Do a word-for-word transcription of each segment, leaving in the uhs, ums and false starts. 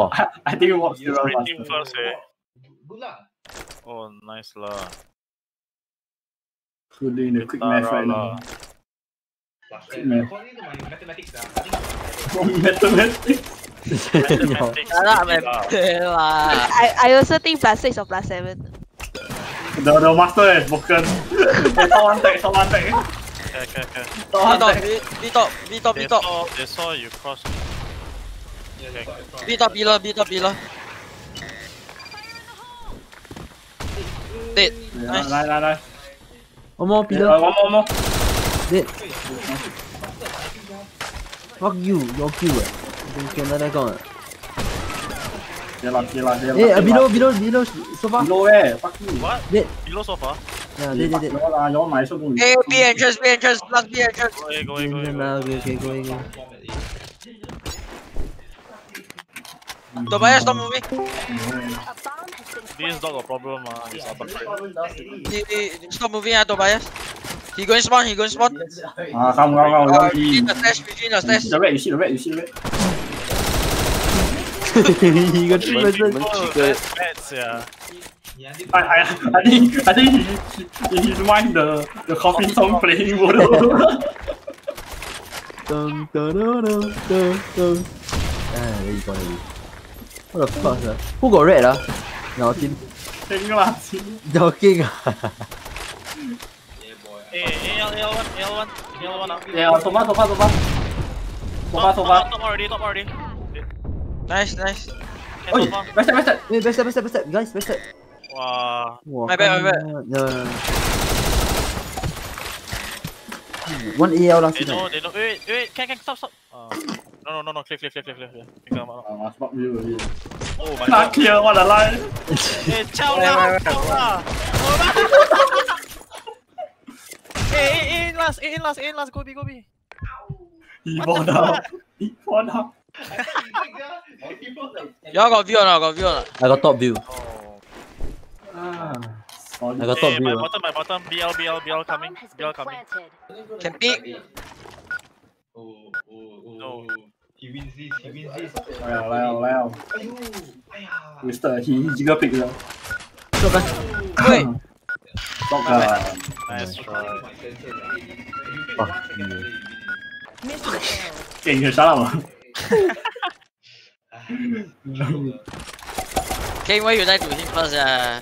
Wow. I, I think it works. Sprinting first, eh? Good lah. Oh, nice lah. We're doing the quick math right now. Quick math. According to my mathematics, uh, I think Mathematics. Mathematics. I, I also think plus six or plus seven. The, the master has broken. Someone take, someone take. Okay, okay, okay. Someone top, take. B top, B top, B They top. saw, they saw you cross. Okay. B top, below, B top, below. Dead. Yeah, Nice. nice, nice, nice. One more Yeah, pillar. uh, one more, one more. Dead. Fuck you, your kill eh. You can let that go. Yeah, lah, yeah, lah, yeah, Hey, lah, uh, below, below, below, so far. Below where? Fuck you. What? Dead. Below so far? Yeah, dead, dead, dead. No lah, you might as well go. A, B entrance, B entrance, plus B entrance. Go away, go away, go away. Then, uh, okay, okay, go, go. Tobias, stop moving. This dog got problem, ah. He's up He, he, stop moving, ah, Tobias. He going spawn, he going spawn. Ah, come, come, come, Uh, come. between the stairs, between the You see stairs. the red, you see the red, you see the red. He got three person. That's bad, yeah. I, I, I think, I think he, he, in his mind the, the coffee song playing. Dun, dun, dun, dun, dun, dun. Ah, there you go, there you go. What the fuck, sir? Who got red, ah? Your team. Heng lah. Joking, ah. Hey, A L, A L one, A L one, A L one, ah. Yeah, so far, so far, so far. So far, so far. Top already, top already. Nice, nice. Okay, Oi, top far. backstab, backstab. Wait, backstab, backstab, backstab. Guys, backstab. Wow. Wow, My bad, my bad. No, no, no. One A L last They know, night. they know. Wait, wait, can, can, stop, stop. Uh, no, no, no, no, clear, clear, clear, clear, clear. clear. Can come out. Ah, must block you already. Oh my Not god. clear, what a lie. Hey, chow lah, chow lah. Hey, A in last, A in last, A in last. Go B, go B. He fall down. He fall down. Y'all got view or not? Got view or not? I got top view. Oh. Ah, sorry. I got top Hey, view. my ah. bottom, my bottom. B L, B L, B L coming. B L coming. Can peek. Oh, oh, oh, No. he wins this, he wins this. Wow, wow, wow. Aiyo, aiya. Wasted. He, he jiggle pick lah. Stop, ah. Wait. Stop lah. Nice try. Fuck you. Okay, you can shut up lah. King, why you die to him first, ah?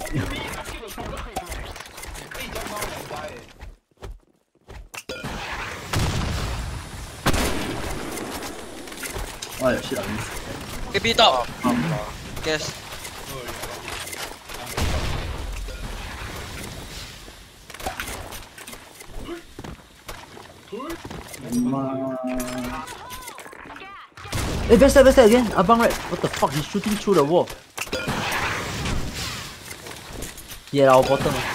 Oh, yeah, shit, I missed. Okay, B top. Yes. Hey, backstab, backstab again. Abang right. What the fuck? He's shooting through the wall. Yeah, our bottom. ah.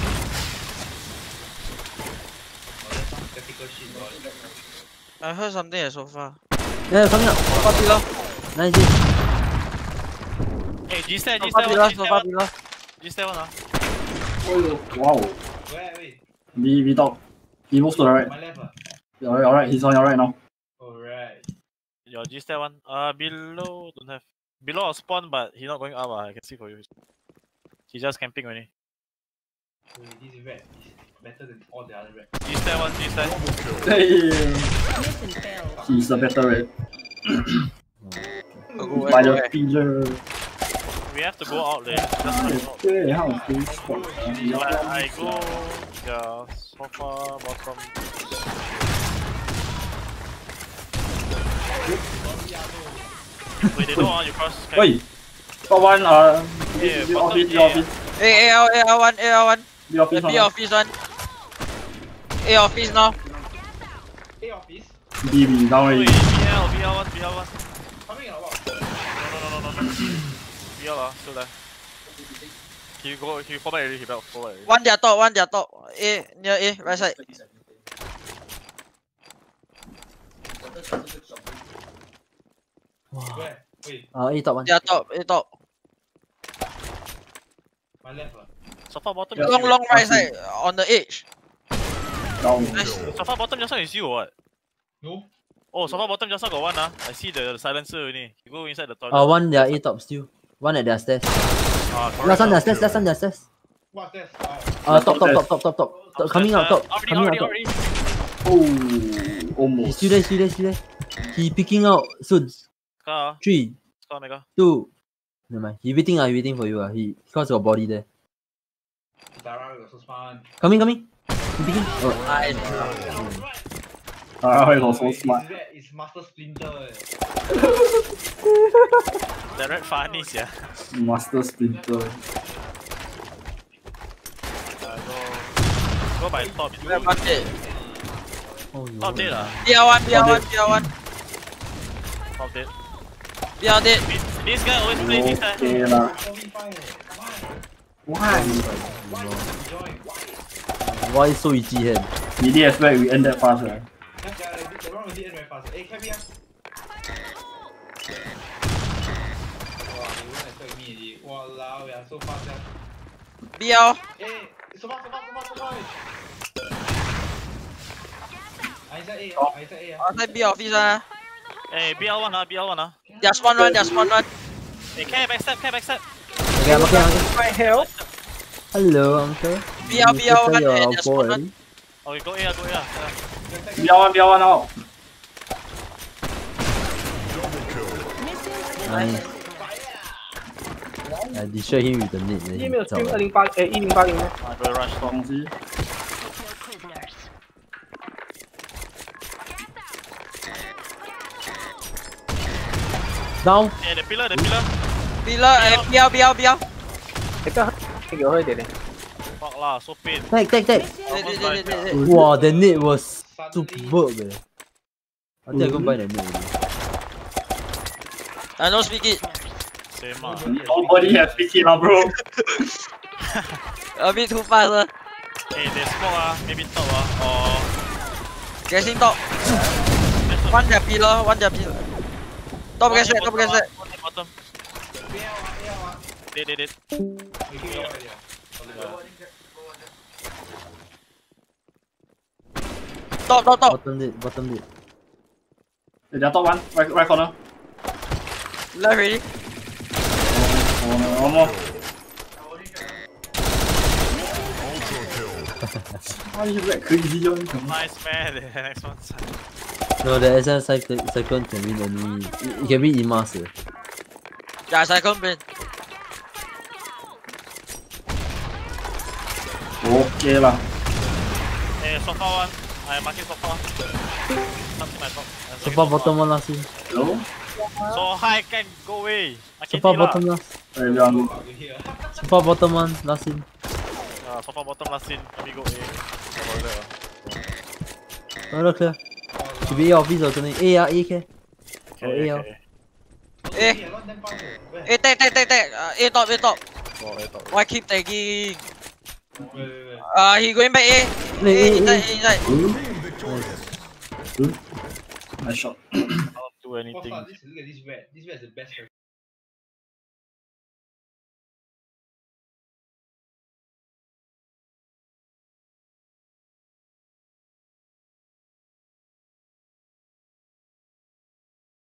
I heard something at so far. Yeah, coming up. So far below. Nice. hit. Hey, G step, So G far step, below, G so step, far below. G step one, ah. Oh, wow. Where, wait? B, B top. He moves to the right. My left, ah. Alright, alright, he's on your right now. Alright. Your G step one. Uh, below don't have. Below a spawn, but he not going up. Ah, I can see for you. He's just camping only. Wait, this red is better than all the other red. G step one, G step. Hey, he's the better red. Go away, By go the away. pillar. We have to go out there. Just Okay, how is this spot? like I go, yeah, sofa bottom. Wait, they know ah, you cross. Can- Wait, got one, uh, Yeah, B bottom office, B A, office, Hey, A L, A L one, A L one. B office, The B one. office one. A office now. Hey, office. B, B, down Wait, already. B L, B L one, B L one. Coming or what? No, no, no, no, no, no. B L ah, still there. He go, he fall back already, he back, fall back already. One their top, one their top. A, near A, right side. Where? Wait, Uh, A top one. Their top, A top. my left, ah. Sofa bottom. Yeah. is Long, you. long right side, on the edge. Down. Nice. Sofa bottom just now is you or what? No? Oh, sofa bottom just now got one ah. I see the silencer only. You go inside the toilet. Uh, one their A top still. One at their stairs. Ah, correct. Last one their stairs, last one their stairs. What's that? Uh, top, top, top, top, top, top. Upstairs, Coming out uh, top. Already, Coming out already, top. already. Oh, He's almost. still there, still there, still there. He picking out soon. Scar, Three, Scar Mega. two. Never mind. He waiting ah, he waiting for you ah. He because got body there. Zara was so smart. Coming, coming. He picking. Oh. Nice. Ah, he was so smart. It's Master Splinter. Eh. That red funny, yeah. Master Splinter. Uh, go, go by top. Grab bucket. Oh, Top dead ah. B R one, B R one, B R one. Top dead. B R dead. This guy always play this guy. Okay lah. Why? Why? Why did you join? Why so easy hand? Did he expect we end that fast, right? Yeah, yeah, the round really end very fast. Hey, come here. Wow, you won't expect me already. Walao, yeah, so fast, yeah. B R. Hey, so fast, so fast, so fast, so fast. I said A, I said A. Outside B office ah. Hey, B L one ah, B L one ah. Their spawn run, their spawn run. Hey, care backstab, care backstab. Okay, I'm okay, I'm okay. My help. Hello, uncle. B R, B R one, You're and a their spawn run. boy. Okay, go A, go A. Yeah. B R one, B R one out. Nice. I destroy him with the net. 一没有 stream 二 then 零八诶一零八零吗？ I go rush top. 东西。 down. Hey, the pillar, the pillar. Pillar, eh, B R, B R, B R. 你不要给我喝一点点。 Fuck lah, so pain. Tag, tag, tag. Dead, dead, dead, dead, dead. Wow, the net was Suddenly, superb. Eh. I think I go buy the net already. I don't speak it. Same ah. Nobody has picked it up, bro. A bit too fast ah. Hey, they smoke ah, maybe top ah, or... Guessing top. One their pillar, one their pillar. Top guess that, top guess that. One at bottom. Dead, dead, dead. Top, top, top. Bottom net, bottom net. They are top one, right, right corner. Left ready. Oh, no, one more. Why is that crazy one? Nice man, the next one. No, the S M cycle cyclone can win enemy. It, it can be Imas. Eh. Yeah, second bin. Okay lah. Hey, sofa one. I marking sofa. Something like top. I'm So marking far bottom one last win. Hello? So high can go away. So far bottom last. Hey, we are good. So far bottom one last win. Uh, sofa bottom last scene. Let me go A. How about that? Oh, look clear. Should be A office or something. A ah, A care. Oh, Okay, A ah. okay. Eh, eh, tag, tag, tag, tag. Uh, A top, A top. Oh, A top. Why keep tagging? Wait, wait, wait. Uh, he going back A. Wait, A, wait, inside, wait. inside. Nice shot. I don't do What's anything. that? This, look at this red. This red is the best.